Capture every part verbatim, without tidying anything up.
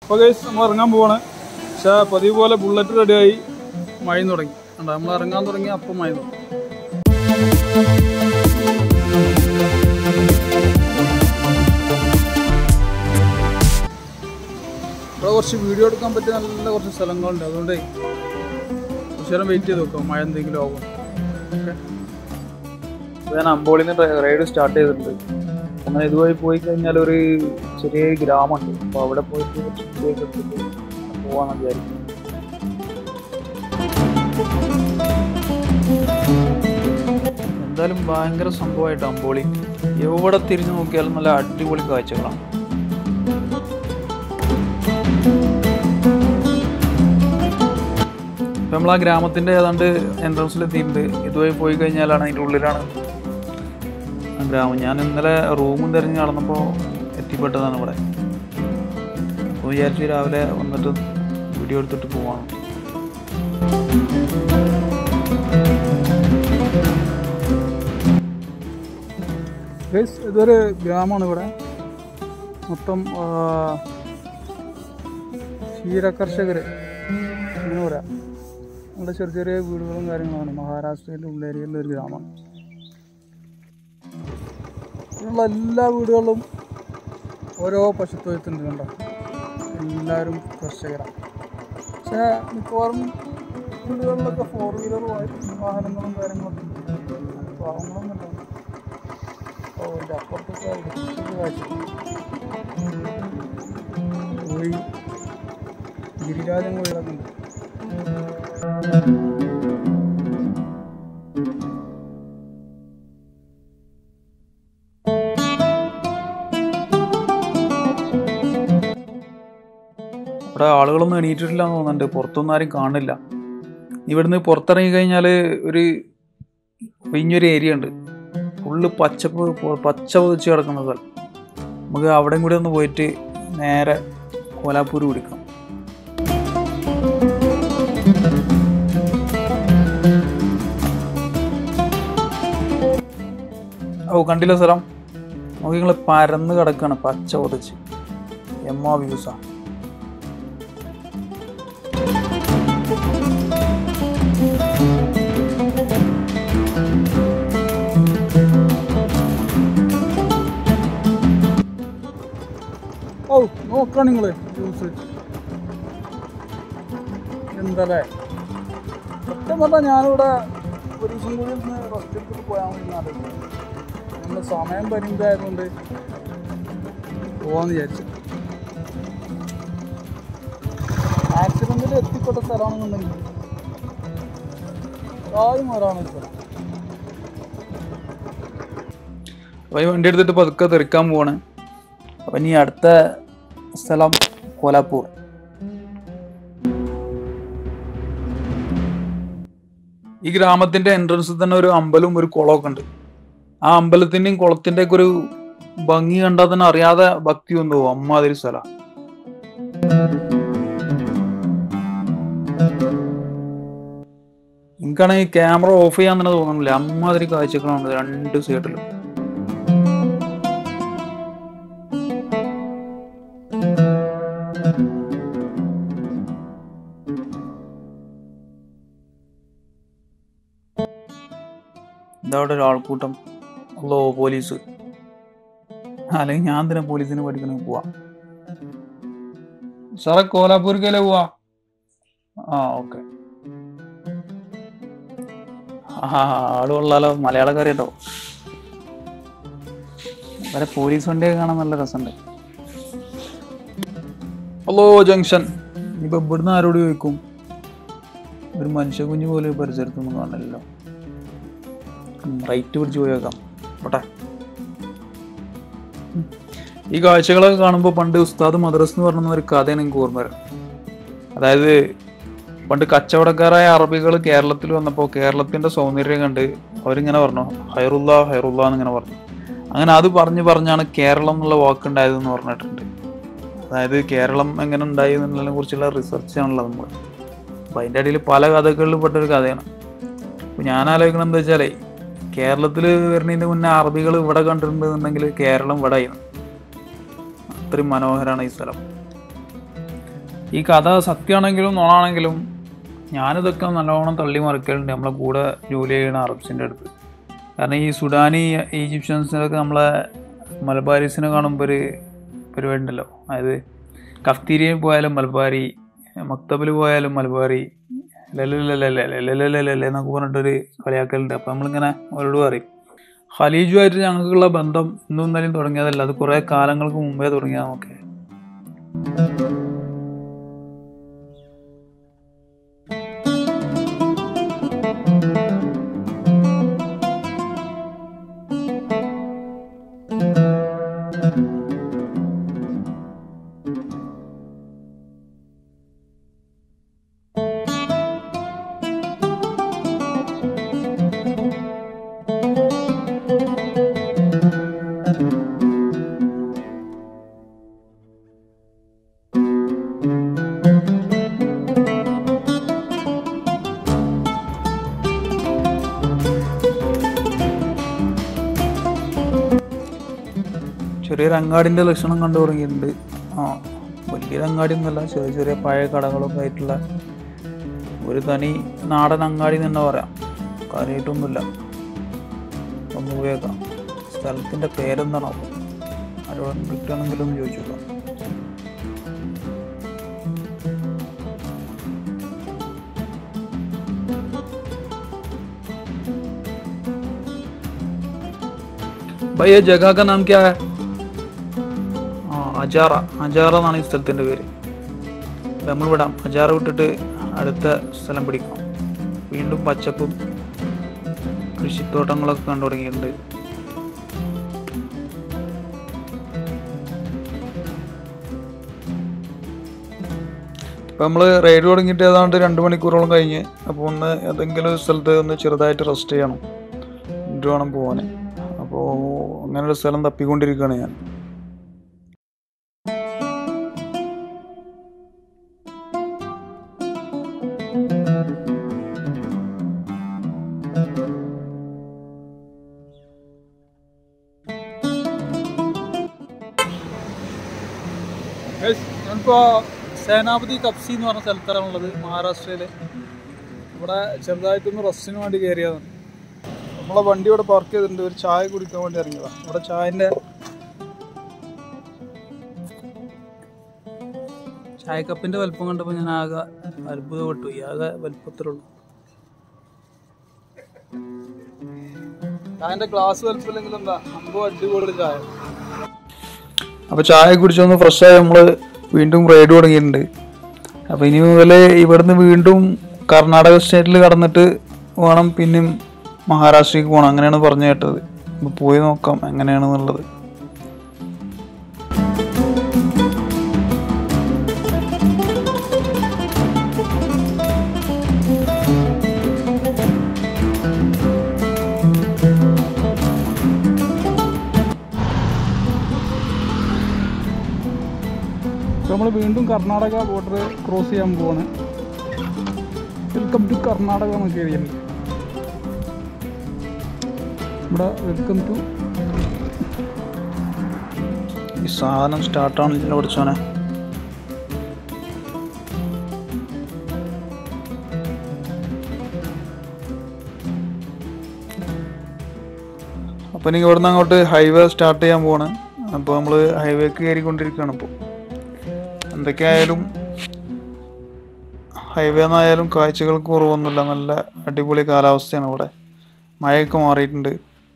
അപ്പോൾ ഗൈസ് നമ്മൾ ഇറങ്ങാൻ പോവാണ്. പക്ഷേ പതിവ് പോലെ ബുള്ളറ്റ് റെഡിയായി മഴ തുടങ്ങി. കണ്ടോ നമ്മൾ ഇറങ്ങാൻ തുടങ്ങി അപ്പം മഴ തുടങ്ങി. ഇവിടെ കുറച്ച് വീഡിയോ എടുക്കാൻ പറ്റിയ നല്ല കുറച്ച് സ്ഥലങ്ങളുണ്ട്. അതുകൊണ്ട് കുറച്ച് നേരം വെയിറ്റ് ചെയ്ത് നോക്കാം മഴ എന്തെങ്കിലും ആകും. ഓക്കെ, ഞാൻ അമ്പോളിൽ നിന്ന് റൈഡ് സ്റ്റാർട്ട് ചെയ്തിട്ടുണ്ട്. അങ്ങനെ ഇതുവഴി പോയി കഴിഞ്ഞാൽ ഒരു ചെറിയ ഗ്രാമമുണ്ട്. അപ്പോൾ അവിടെ പോയിട്ട് കുറച്ച് വീഡിയോ എടുത്തിട്ട് പോകാമെന്ന് വിചാരിക്കും. എന്തായാലും ഭയങ്കര സംഭവമായിട്ട് അമ്പോളി എവിടെ തിരിഞ്ഞു നോക്കിയാലും നല്ല അടിപൊളി കാഴ്ചകളാണ്. ഇപ്പം നമ്മൾ ആ ഗ്രാമത്തിൻ്റെ ഏതാണ്ട് എൻട്രൻസിലെത്തിയിട്ടുണ്ട്. ഇതുവഴി പോയി കഴിഞ്ഞാലാണ് അതിൻ്റെ ഉള്ളിലാണ് ആ ഗ്രാമം. ഞാൻ ഇന്നലെ റൂമും തിരഞ്ഞ് നടന്നപ്പോൾ എത്തിപ്പെട്ടതാണ് ഇവിടെ. അപ്പോൾ വിചാരിച്ചു രാവിലെ വന്നിട്ട് വീഡിയോ എടുത്തിട്ട് പോവാണ്. ഇതൊരു ഗ്രാമമാണ്. ഇവിടെ മൊത്തം ക്ഷീരകർഷകർ അങ്ങനെ പറയാം. നമ്മുടെ ചെറിയ ചെറിയ വീടുകളും കാര്യങ്ങളാണ്. മഹാരാഷ്ട്രയിലെ ഉള്ളേരിയയിലെ ഒരു ഗ്രാമമാണ്. ഇവിടെയുള്ള എല്ലാ വീടുകളിലും ഓരോ പശുത്തൊഴുത്തുണ്ട്. കണ്ടോ, എല്ലാവരും കർഷകരാണ്. പക്ഷേ മിക്കവാറും വീടുകളിലൊക്കെ ഫോർ വീലർ വാഹനങ്ങളും കാര്യങ്ങളൊക്കെ ഉണ്ട്. പാവങ്ങളൊന്നും ഉണ്ടാവും. അപ്പോൾ ഇതിൻ്റെ അപ്പുറത്തൊക്കെ കാഴ്ച കോഴി ഗിരിരാജൻ കോഴികളൊക്കെ ഉണ്ട്. ഇവിടെ ആളുകളൊന്നും എണീറ്റിട്ടില്ല എന്ന് തോന്നുന്നുണ്ട്. പുറത്തൊന്നും ആരും കാണില്ല. ഇവിടുന്ന് പുറത്തിറങ്ങി കഴിഞ്ഞാൽ ഒരു ഒഴിഞ്ഞൊരു ഏരിയ ഉണ്ട്. ഫുള്ള് പച്ചപ്പ് പച്ച പൊതിച്ച് കിടക്കുന്ന സ്ഥലം. നമുക്ക് അവിടെയും കൂടി ഒന്ന് പോയിട്ട് നേരെ കോലാപ്പൂർ പിടിക്കാം. ഓ, കണ്ടില്ല സ്ഥലം? നമുക്ക് നിങ്ങൾ പരന്ന് കിടക്കുകയാണ് പച്ച പൊതിച്ച്. എമ്മ വ്യൂസാ. ഓ, നോക്കാം നിങ്ങള് ജ്യൂസ് എന്തല്ലേ. സത്യം പറഞ്ഞാൽ ഞാനിവിടെ ഒരു ദിവസം കൂടി ഒന്ന് റെസ്റ്റ് എടുത്തിട്ട് പോയാൽ മതി എന്നാലും നമ്മുടെ സമയം പരിമിതമായതുകൊണ്ട് പോവാന്ന് വിചാരിച്ചു. ആക്സിഡന്റിൽ എത്തിപ്പെട്ട സ്ഥലമാണെന്നുണ്ടെങ്കിൽ ആദ്യം ഒരാണ് സ്ഥലം. അപ്പോൾ ഈ വണ്ടി എടുത്തിട്ട് പതുക്കെ തെറിക്കാൻ പോവാണ്. അപ്പം ഇനി അടുത്ത സ്ഥലം കോലാപ്പൂർ. ഈ ഗ്രാമത്തിന്റെ എൻട്രൻസിൽ തന്നെ ഒരു അമ്പലവും ഒരു കുളമൊക്കെ ഉണ്ട്. ആ അമ്പലത്തിന്റെയും കുളത്തിന്റെ ഒക്കെ ഒരു ഭംഗി കണ്ടാൽ തന്നെ അറിയാതെ ഭക്തി വന്നു പോകും. അമ്മാതിരി സ്ഥലം. എനിക്കാണെങ്കിൽ ക്യാമറ ഓഫ് ചെയ്യാൻ തന്നെ തോന്നുന്നില്ല. അമ്മാതിരി കാഴ്ചകളാണ് രണ്ട് സൈഡിലും. എന്താ അവിടെ ഒരാൾക്കൂട്ടം. അല്ലോ, പോലീസ്. അല്ലെങ്കിൽ ഞാൻ തന്നെ പോലീസിന് പഠിക്കണ പോവാ. സാറേ, കോലാപ്പൂർക്കല്ലേ പോവാ? ആ, ഓക്കെ. ആ, ആള് കൊള്ളാലോ, മലയാളക്കാരി കേട്ടോ. വരെ പോലീസ് വണ്ടിയൊക്കെ കാണാൻ നല്ല രസമുണ്ട്. Hello junction. ഇനിയിപ്പോൾ ഇവിടുന്ന് ആരോട് ചോദിക്കും? ഒരു മനുഷ്യ കുഞ്ഞു പോലെ പരിസരത്തൊന്നും കാണില്ലല്ലോ. റൈറ്റ് പിടിച്ച് പോയി വെക്കാം. പോട്ടെ. ഈ കാഴ്ചകളൊക്കെ കാണുമ്പോൾ പണ്ട് ഉസ്താദ് മദ്രസ് എന്ന് പറഞ്ഞ ഒരു കഥയാണ് എനിക്ക് ഓർമ്മ വരാം. അതായത് പണ്ട് കച്ചവടക്കാരായ അറബികൾ കേരളത്തിൽ വന്നപ്പോൾ കേരളത്തിന്റെ സൗന്ദര്യം കണ്ട് അവരിങ്ങനെ പറഞ്ഞു ഹൈറുല്ല ഹൈറുല്ല എന്നിങ്ങനെ പറഞ്ഞു. അങ്ങനെ അത് പറഞ്ഞു പറഞ്ഞാണ് കേരളം എന്നുള്ള വാക്കുണ്ടായതെന്ന് പറഞ്ഞിട്ടുണ്ട്. അതായത് കേരളം എങ്ങനെ ഉണ്ടായി എന്നുള്ളതിനെ കുറിച്ചുള്ള റിസർച്ച് ആണല്ലോ നമ്മൾ. അപ്പം അതിൻ്റെ ഇടയിൽ പല കഥകളിൽ പെട്ടൊരു കഥയാണ്. അപ്പോൾ ഞാൻ ആലോചിക്കണം എന്താ വെച്ചാലേ, കേരളത്തിൽ വരുന്നതിന് മുന്നേ അറബികൾ ഇവിടെ കണ്ടിട്ടുണ്ടെന്നുണ്ടെങ്കിൽ കേരളം ഇവിടെ ആയിരുന്നു. അത്രയും മനോഹരമാണ് ഈ സ്ഥലം. ഈ കഥ സത്യമാണെങ്കിലും നോണാണെങ്കിലും ഞാനിതൊക്കെ നല്ലോണം തള്ളി മറിക്കലുണ്ട് നമ്മളെ കൂടെ ജോലി ചെയ്യുന്ന അറബ്സിൻ്റെ അടുത്ത്. കാരണം ഈ സുഡാനി ഈജിപ്ഷ്യൻസിനൊക്കെ നമ്മളെ മലബാരീസിനെ കാണുമ്പോൾ ഒരു പരിപാടി ഉണ്ടല്ലോ, അതായത് കഫ്തീരിയയിൽ പോയാലും മലബാരി, മക്തബിൽ പോയാലും മലബാരി, ലല്ലല്ലേ എന്നൊക്കെ പറഞ്ഞിട്ടൊരു കളിയാക്കലുണ്ട്. അപ്പം നമ്മളിങ്ങനെ അവരോട് പറയും, ഖലീജുമായിട്ട് ഞങ്ങൾക്കുള്ള ബന്ധം ഇന്നും ഇന്നലെയും തുടങ്ങിയതല്ല, അത് കുറേ കാലങ്ങൾക്ക് മുമ്പേ തുടങ്ങിയതൊക്കെ. ചെറിയൊരു അങ്ങാടിൻ്റെ ലക്ഷണം കണ്ടു തുടങ്ങിയിട്ടുണ്ട്. ആ വലിയൊരു അങ്ങാടി ഒന്നുമല്ല, ചെറിയ ചെറിയ പഴയ കടകളൊക്കെ ആയിട്ടുള്ള ഒരു തനി നാടൻ അങ്ങാടി തന്നെ പറയാം. കാര്യമായിട്ടൊന്നുമില്ല. ഒന്ന് പോയേക്കാം. സ്ഥലത്തിൻ്റെ പേരെന്താണോ ആരോടും കിട്ടുകയാണെങ്കിലും ഒന്ന് ചോദിച്ചോളാം. भाई ये जगह का नाम क्या है? അജാറ. അജാറ എന്നാണ് ഈ സ്ഥലത്തിൻ്റെ പേര്. നമ്മൾ വിടാം, അജാറ വിട്ടിട്ട് അടുത്ത സ്ഥലം പിടിക്കാം. വീണ്ടും പച്ചപ്പും കൃഷിത്തോട്ടങ്ങളൊക്കെ കണ്ടു തുടങ്ങിയിട്ടുണ്ട്. ഇപ്പം നമ്മൾ റൈഡ് തുടങ്ങിയിട്ട് ഏതാണ്ട് രണ്ട് മണിക്കൂറോളം കഴിഞ്ഞ്. അപ്പോൾ ഒന്ന് ഏതെങ്കിലും ഒരു സ്ഥലത്ത് ഒന്ന് ചെറുതായിട്ട് റെസ്റ്റ് ചെയ്യണം, എന്നിട്ട് വേണം പോകാൻ. അപ്പോൾ അങ്ങനൊരു സ്ഥലം തപ്പിക്കൊണ്ടിരിക്കുകയാണ് ഞാൻ. ഞാനിപ്പോൾ സേനാപതി കപ്സി എന്ന് പറഞ്ഞ സ്ഥലത്താണുള്ളത്, മഹാരാഷ്ട്രയിൽ. ഇവിടെ ചെറുതായിട്ടൊന്ന് റെസ്റ്റിന് വേണ്ടി കയറിയതാണ്. നമ്മളെ വണ്ടി ഇവിടെ പാർക്ക് ചെയ്തിട്ടുണ്ട്. ഒരു ചായ കുടിക്കാൻ വേണ്ടി ഇറങ്ങിയതാണ്. ഇവിടെ ചായൻ്റെ ചായക്കപ്പിൻ്റെ വലിപ്പം കണ്ടപ്പോൾ ഞാൻ ആകെ അത്ഭുതപ്പെട്ടു. ആകെ വലിപ്പത്തിലുള്ളൂ. ചായൻ്റെ ഗ്ലാസ് വലിപ്പമില്ലെങ്കിൽ എന്താ സംഭവം അടിപൊളി ചായ. അപ്പോൾ ചായ കുടിച്ചൊന്ന് ഫ്രഷായി നമ്മൾ വീണ്ടും റൈഡ് തുടങ്ങിയിട്ടുണ്ട്. അപ്പോൾ ഇനി മുതൽ ഇവിടുന്ന് വീണ്ടും കർണാടക സ്റ്റേറ്റിൽ കടന്നിട്ട് വേണം പിന്നെയും മഹാരാഷ്ട്രയ്ക്ക് പോകണം, അങ്ങനെയാണ് പറഞ്ഞു കേട്ടത്. അപ്പോൾ പോയി നോക്കാം എങ്ങനെയാണെന്നുള്ളത്. നമ്മൾ വീണ്ടും കർണാടക ബോർഡർ ക്രോസ് ചെയ്യാൻ പോവാണ്. വെൽക്കം ടു കർണാടക എന്നൊക്കെ എഴുതിയുണ്ട് ഇവിടെ. വെൽക്കം ടു ഈ സാധനം സ്റ്റാർട്ടാണ് പഠിച്ചോനെ. അപ്പോൾ എനിക്ക് ഇവിടുന്ന് അങ്ങോട്ട് ഹൈവേ സ്റ്റാർട്ട് ചെയ്യാൻ പോവാണ്. അപ്പോൾ നമ്മൾ ഹൈവേക്ക് കയറിക്കൊണ്ടിരിക്കുകയാണ്. ഇപ്പോൾ എന്തൊക്കെയായാലും ഹൈവേ എന്നായാലും കാഴ്ചകൾക്ക് കുറവൊന്നുമില്ല. നല്ല അടിപൊളി കാലാവസ്ഥയാണ് ഇവിടെ. മഴയൊക്കെ മാറിയിട്ടുണ്ട്.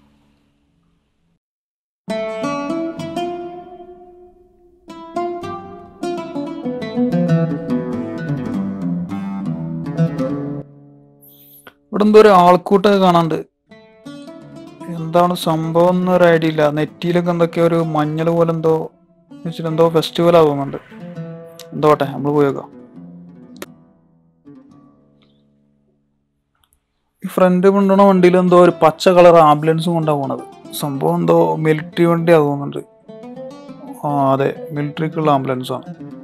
ഇവിടെ എന്തോ ഒരു ആൾക്കൂട്ടൊക്കെ കാണാണ്ട്. എന്താണ് സംഭവം എന്നൊരു ഐഡിയ ഇല്ല. നെറ്റിയിലൊക്കെ എന്തൊക്കെയോ ഒരു മഞ്ഞൾ പോലെ എന്തോ വെച്ചിട്ട് എന്തോ ഫെസ്റ്റിവൽ ആകുന്നുണ്ട്. എന്തോട്ടെ നമ്മൾ പോയേക്കാം. ഈ ഫ്രണ്ട് കൊണ്ടുപോണ വണ്ടിയിൽ എന്തോ ഒരു പച്ച കളർ ആംബുലൻസും കൊണ്ടാണ് പോണത്. സംഭവം എന്തോ മിലിറ്ററി വണ്ടി ആകുന്നുണ്ട്. ആ അതെ, മിലിറ്ററിക്കുള്ള ആംബുലൻസാണ്.